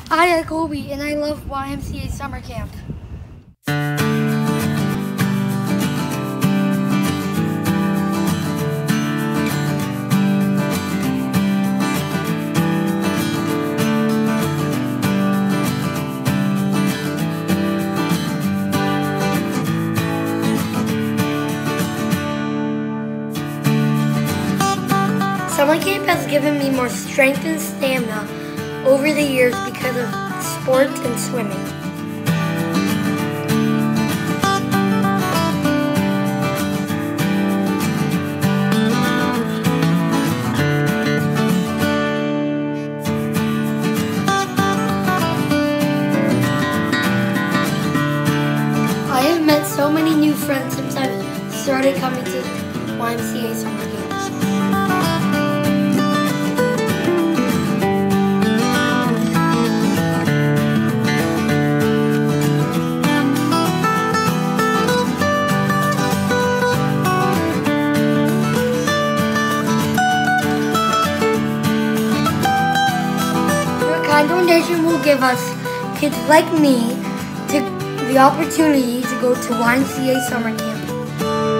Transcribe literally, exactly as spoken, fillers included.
Hi, I'm Colby, and I love Y M C A summer camp. Summer camp has given me more strength and stamina over the years because of sports and swimming. I have met so many new friends since I've started coming to Y M C A summer camp. Kind donation will give us kids like me to the opportunity to go to Y M C A summer camp.